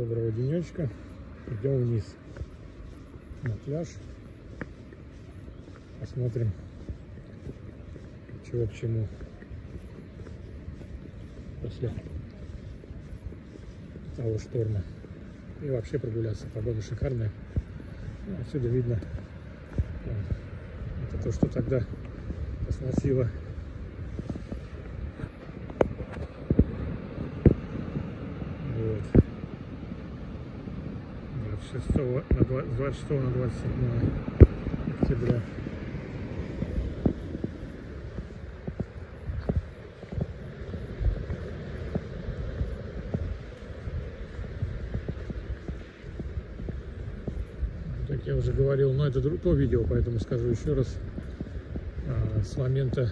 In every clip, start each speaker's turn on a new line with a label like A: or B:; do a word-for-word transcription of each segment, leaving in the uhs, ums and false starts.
A: Доброго денечка. Идем вниз на пляж. Посмотрим, чего к чему после того шторма. И вообще прогуляться. Погода шикарная. Ну, отсюда видно это то, что тогда сносило. Вот. двадцать шестого на двадцать шестого на двадцать седьмое октября. Как я уже говорил, но это то видео, поэтому скажу еще раз. С момента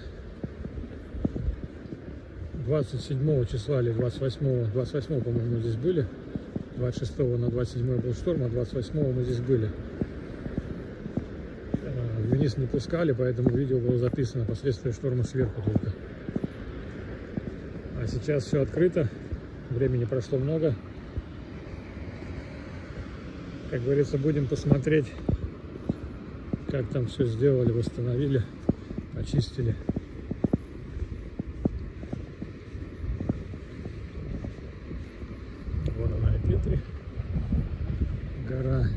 A: двадцать седьмого числа или двадцать восьмого, двадцать восьмого, по-моему, мы здесь были. двадцать шестого на двадцать седьмое был шторм, а двадцать восьмого мы здесь были. Вниз не пускали, поэтому видео было записано последствия шторма сверху только. А сейчас все открыто, времени прошло много. Как говорится, будем посмотреть, как там все сделали, восстановили, очистили. Вот она, Петри, гора.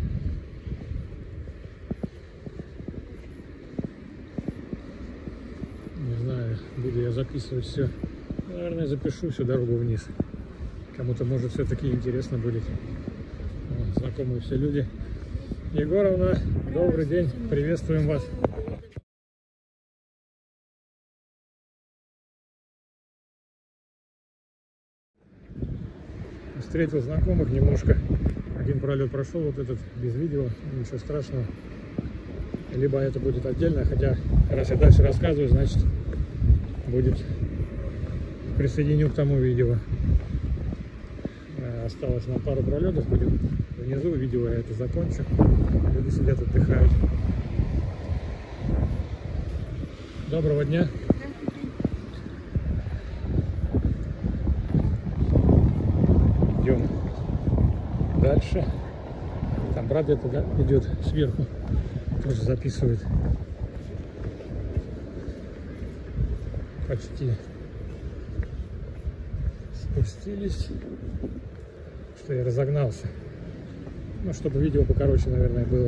A: Не знаю, буду я записывать все. Наверное, запишу всю дорогу вниз. Кому-то, может, все-таки интересно будет. Вот, знакомые все люди. Егоровна, добрый день, приветствуем вас. Встретил знакомых немножко. Один пролет прошел, вот этот без видео, ничего страшного. Либо это будет отдельно, хотя раз я дальше рассказываю, значит будет присоединю к тому видео. Осталось на пару пролетов, будем внизу, видео я это закончу. Люди сидят, отдыхают. Доброго дня. Идем дальше. Там брат это, да, идет сверху, тоже записывает. Почти спустились, что я разогнался. Ну, чтобы видео покороче, наверное, было.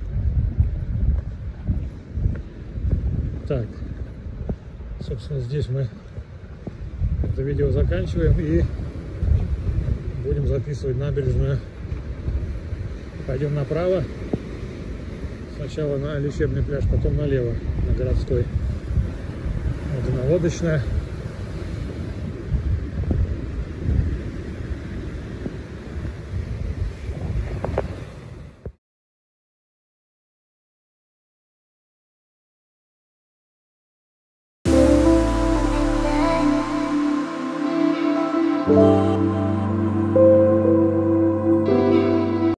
A: Так, собственно, здесь мы это видео заканчиваем и будем записывать набережную. Пойдем направо. Сначала на лечебный пляж, потом налево, на городской. Вот она, лодочная.